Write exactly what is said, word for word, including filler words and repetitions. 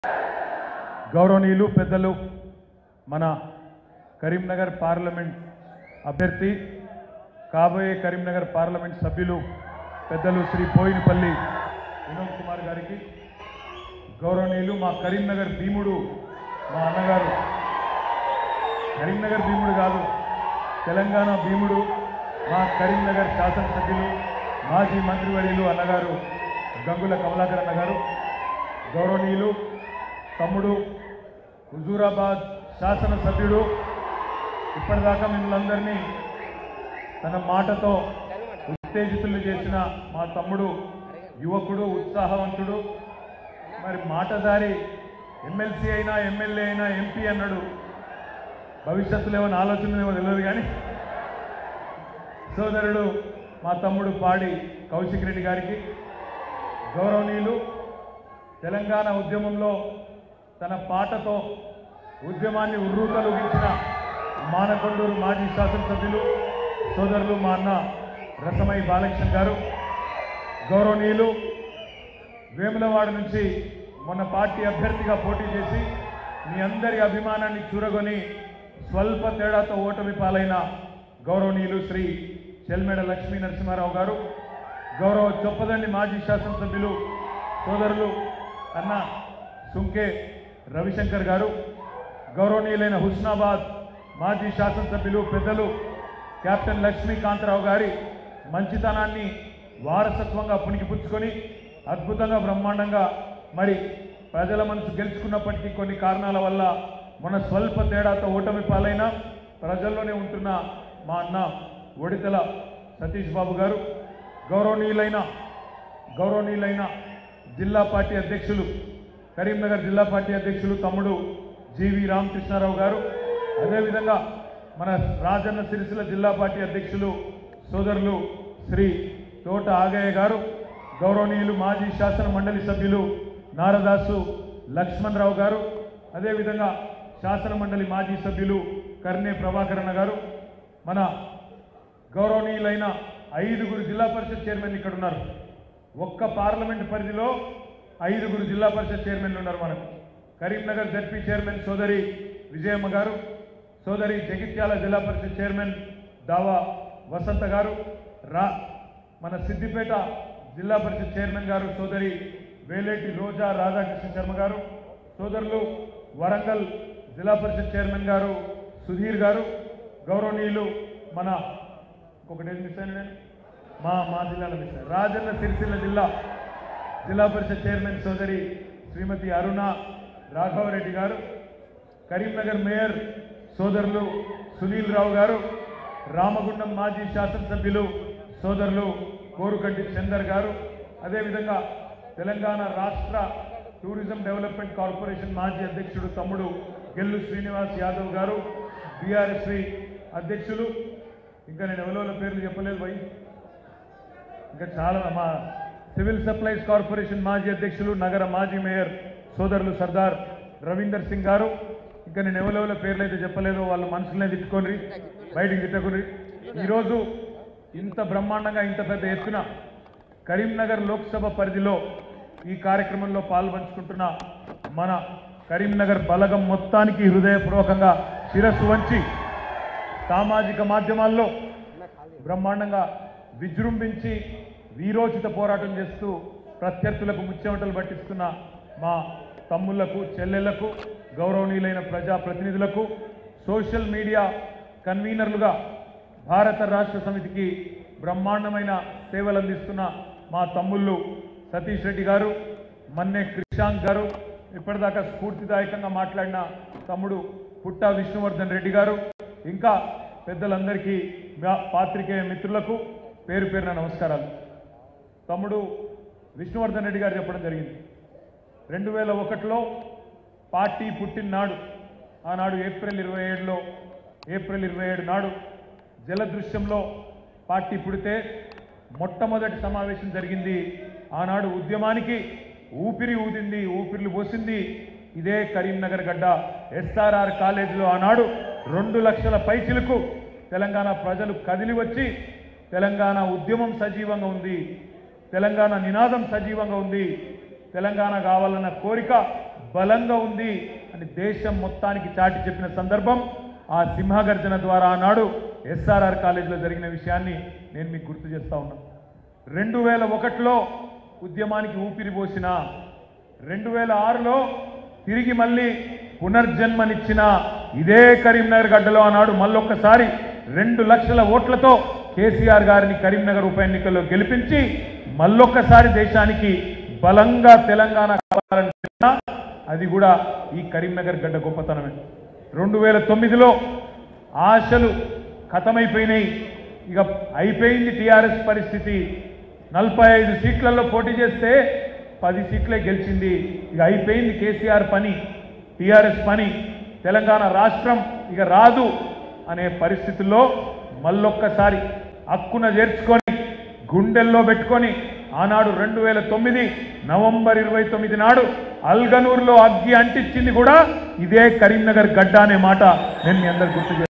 గౌరవనీయులు పెద్దలు మన కరీంనగర్ పార్లమెంట్ అభ్యర్థి కాబోయే కరీంనగర్ పార్లమెంట్ సభ్యులు పెద్దలు శ్రీ పోయినపల్లి వినోద్ కుమార్ గారికి, గౌరవనీయులు మా కరీంనగర్ భీముడు మా అన్నగారు, కరీంనగర్ భీముడు కాదు తెలంగాణ భీముడు, మా కరీంనగర్ శాసనసభ్యులు మాజీ మంత్రివర్యులు అన్నగారు గంగుల కమలాకర్ అన్నగారు, గౌరవనీయులు తమ్ముడు హుజూరాబాద్ శాసనసభ్యుడు, ఇప్పటిదాకా మిమ్మల్ందరినీ తన మాటతో ఉత్తేజితులు చేసిన మా తమ్ముడు, యువకుడు, ఉత్సాహవంతుడు, మరి మాటదారి, ఎమ్మెల్సీ అయినా ఎమ్మెల్యే అయినా ఎంపీ అన్నాడు. భవిష్యత్తులో ఏమైనా ఆలోచన ఏమో తెలియదు కానీ సోదరుడు మా తమ్ముడు పాడి కౌశిక్ రెడ్డి గారికి, గౌరవనీయులు తెలంగాణ ఉద్యమంలో తన పాటతో ఉద్యమాన్ని ఉర్రూతలూగించిన మానకొండూరు మాజీ శాసనసభ్యులు సోదరులు మా అన్న రసమై బాలకృష్ణ గారు, గౌరవనీయులు వేములవాడ నుంచి మొన్న పార్టీ అభ్యర్థిగా పోటీ చేసి మీ అందరి అభిమానాన్ని చూరగొని స్వల్ప తేడాతో ఓటమి పాలైన గౌరవనీయులు శ్రీ చెల్మెడ లక్ష్మీ నరసింహారావు గారు, గౌరవ చొప్పదండి మాజీ శాసనసభ్యులు సోదరులు అన్న సుంకే రవిశంకర్ గారు, గౌరవనీయులైన హుస్నాబాద్ మాజీ శాసనసభ్యులు పెద్దలు కెప్టెన్ లక్ష్మీకాంతరావు గారి మంచితనాన్ని వారసత్వంగా పుణికిపుచ్చుకొని అద్భుతంగా బ్రహ్మాండంగా మరి ప్రజల మనసు గెలుచుకున్నప్పటికీ కొన్ని కారణాల వల్ల మన స్వల్ప తేడాతో ఓటమి పాలైన ప్రజల్లోనే ఉంటున్న మా అన్న ఒడితల సతీష్ బాబు గారు, గౌరవనీయులైన గౌరవనీయులైన జిల్లా పార్టీ అధ్యక్షులు కరీంనగర్ జిల్లా పార్టీ అధ్యక్షులు తమ్ముడు జీవి రామకృష్ణారావు గారు, అదేవిధంగా మన రాజన్న సిరిసిల్ల జిల్లా పార్టీ అధ్యక్షులు సోదరులు శ్రీ తోట ఆగయ్య గారు, గౌరవనీయులు మాజీ శాసన మండలి సభ్యులు నారదాసు లక్ష్మణరావు గారు, అదేవిధంగా శాసన మండలి మాజీ సభ్యులు కర్నే ప్రభాకరణ గారు, మన గౌరవనీయులైన ఐదుగురు జిల్లా పరిషత్ చైర్మన్లు ఇక్కడ ఉన్నారు. ఒక్క పార్లమెంట్ పరిధిలో ఐదుగురు జిల్లా పరిషత్ చైర్మన్లు ఉన్నారు మనకు. కరీంనగర్ జడ్పీ చైర్మన్ సోదరి విజయమ్మ గారు, సోదరి జగిత్యాల జిల్లా పరిషత్ చైర్మన్ దావా వసంత గారు, రా మన సిద్దిపేట జిల్లా పరిషత్ చైర్మన్ గారు సోదరి వేలేటి రోజా రాధాకృష్ణ శర్మ గారు, సోదరులు వరంగల్ జిల్లా పరిషత్ చైర్మన్ గారు సుధీర్ గారు, గౌరవనీయులు మన ఇంకొకటి మిస్ అయిన మా మా జిల్లాలో మిస్ రాజన్న సిరిసిల్ల జిల్లా జిల్లా పరిషత్ చైర్మన్ సోదరి శ్రీమతి అరుణ రాఘవరెడ్డి గారు, కరీంనగర్ మేయర్ సోదరులు సునీల్ రావు గారు, రామగుండం మాజీ శాసనసభ్యులు సోదరులు కోరుకంటి చందర్ గారు, అదేవిధంగా తెలంగాణ రాష్ట్ర టూరిజం డెవలప్మెంట్ కార్పొరేషన్ మాజీ అధ్యక్షుడు తమ్ముడు గెల్లు శ్రీనివాస్ యాదవ్ గారు, బీఆర్ఎస్వి అధ్యక్షులు, ఇంకా నేను ఎవరో పేర్లు చెప్పలేదు భయ్, ఇంకా చాలా మా సివిల్ సప్లైస్ కార్పొరేషన్ మాజీ అధ్యక్షులు నగర మాజీ మేయర్ సోదరులు సర్దార్ రవీందర్ సింగ్ గారు, ఇంకా నేను ఎవరెవరో పేర్లు అయితే చెప్పలేదో వాళ్ళు మనసులనే తిట్టుకోండి, బయటికి తిట్టకుని. ఈరోజు ఇంత బ్రహ్మాండంగా ఇంత పెద్ద ఎత్తున కరీంనగర్ లోక్సభ పరిధిలో ఈ కార్యక్రమంలో పాల్పంచుకుంటున్న మన కరీంనగర్ బలగం మొత్తానికి హృదయపూర్వకంగా శిరస్సు వంచి సామాజిక మాధ్యమాల్లో బ్రహ్మాండంగా విజృంభించి వీరోచిత పోరాటం చేస్తూ ప్రత్యర్థులకు ముచ్చెమటలు పట్టిస్తున్న మా తమ్ముళ్లకు, చెల్లెళ్లకు, గౌరవనీయులైన ప్రజాప్రతినిధులకు, సోషల్ మీడియా కన్వీనర్లుగా భారత రాష్ట్ర సమితికి బ్రహ్మాండమైన సేవలు అందిస్తున్న మా తమ్ముళ్ళు సతీష్ రెడ్డి గారు, మన్నె క్రిషాంక్ గారు, ఇప్పటిదాకా స్ఫూర్తిదాయకంగా మాట్లాడిన తమ్ముడు పుట్టా విష్ణువర్ధన్ రెడ్డి గారు, ఇంకా పెద్దలందరికీ పాత్రికేయ మిత్రులకు పేరు పేరున నమస్కారాలు. తమ్ముడు విష్ణువర్ధన్ రెడ్డి గారు చెప్పడం జరిగింది, రెండు వేల ఒకటిలో పార్టీ పుట్టిన నాడు, ఆనాడు ఏప్రిల్ ఇరవై ఏడులో ఏప్రిల్ ఇరవై ఏడు నాడు జలదృశ్యంలో పార్టీ పుడితే మొట్టమొదటి సమావేశం జరిగింది. ఆనాడు ఉద్యమానికి ఊపిరి ఊదింది, ఊపిరిలు పోసింది ఇదే కరీంనగర్ గడ్డ ఎస్ఆర్ఆర్ కాలేజీలో. ఆనాడు రెండు లక్షల పైచిలకు తెలంగాణ ప్రజలు కదిలి వచ్చి తెలంగాణ ఉద్యమం సజీవంగా ఉంది, తెలంగాణ నినాదం సజీవంగా ఉంది, తెలంగాణ కావాలన్న కోరిక బలంగా ఉంది అని దేశం మొత్తానికి చాటి చెప్పిన సందర్భం ఆ సింహగర్జన ద్వారా ఆనాడు ఎస్ఆర్ఆర్ కాలేజీలో జరిగిన విషయాన్ని నేను మీకు గుర్తు చేస్తా ఉన్నా. రెండు వేల ఒకటిలో ఉద్యమానికి ఊపిరి పోసిన, రెండు వేల ఆరులో తిరిగి మళ్ళీ పునర్జన్మనిచ్చిన ఇదే కరీంనగర్ గడ్డలో ఆనాడు మళ్ళొక్కసారి రెండు లక్షల ఓట్లతో కేసీఆర్ గారిని కరీంనగర్ ఉప ఎన్నికల్లో గెలిపించి మళ్ళొక్కసారి దేశానికి బలంగా తెలంగాణ కావాలని, అది కూడా ఈ కరీంనగర్ గడ్డ గొప్పతనమే. రెండు వేల తొమ్మిదిలో ఆశలు ఖతమైపోయినాయి, ఇక అయిపోయింది టీఆర్ఎస్ పరిస్థితి. నలభై ఐదు సీట్లలో పోటీ చేస్తే పది సీట్లే గెలిచింది, ఇక అయిపోయింది కేసీఆర్ పని, టీఆర్ఎస్ పని, తెలంగాణ రాష్ట్రం ఇక రాదు అనే పరిస్థితుల్లో మళ్ళొక్కసారి హక్కున చేర్చుకొని గుండెల్లో పెట్టుకొని ఆనాడు రెండు వేల తొమ్మిది నవంబర్ ఇరవై తొమ్మిది నాడు అల్గనూరులో అగ్గి అంటించింది కూడా ఇదే కరీంనగర్ గడ్డ అనే మాట నేను మీ అందరు గుర్తు